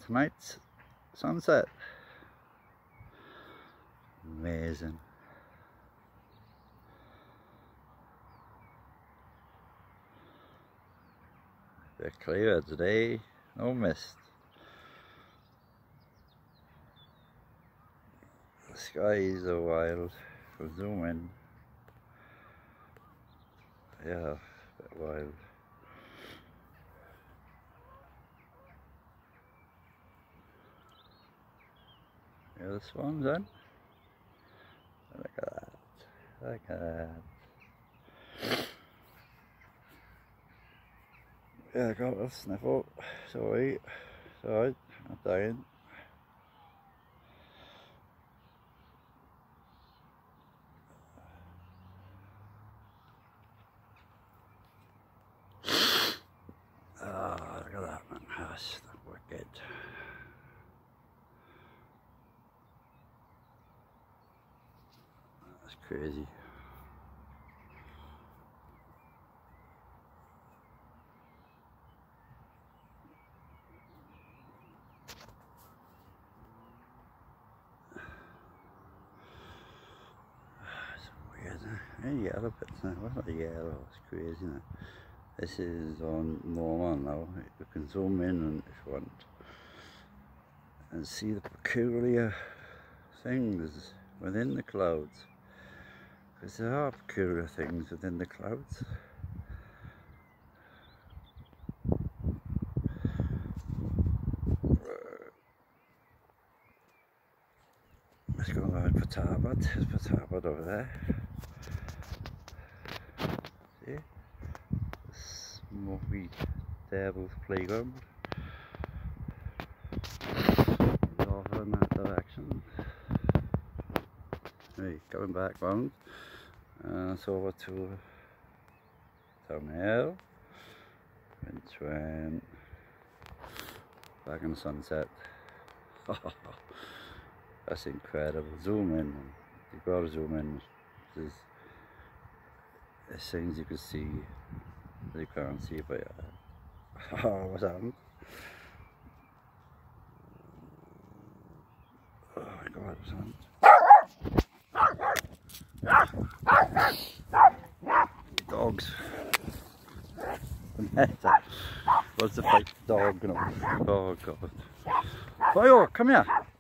tonight's sunset. Amazing. A bit clearer today, no mist. The skies are wild. We'll zoom in. Yeah, a bit wild. Yeah, the swans then. Look at that. Look at that. Yeah, I got a sniffle. It's alright. It's alright. Not dying. Oh, look at that, man. That's wicked. That's crazy. Yellow bits now, what a yellow, it's crazy now. This is on normal now. You can zoom in if you want and see the peculiar things within the clouds, because there are peculiar things within the clouds. Let's go around Patabat. There's Patabat over there. See? Smoky Devil's Playground. Over in that direction. Right, coming back round. It's over to Townhill. Which went back in the sunset. That's incredible. Zoom in. You've got to zoom in. There's things you can see that you can't see, but oh, what's happened? Oh my God, what's happened? Dogs. What's the fight? Dog, you know. Oh God. Boyo, come here.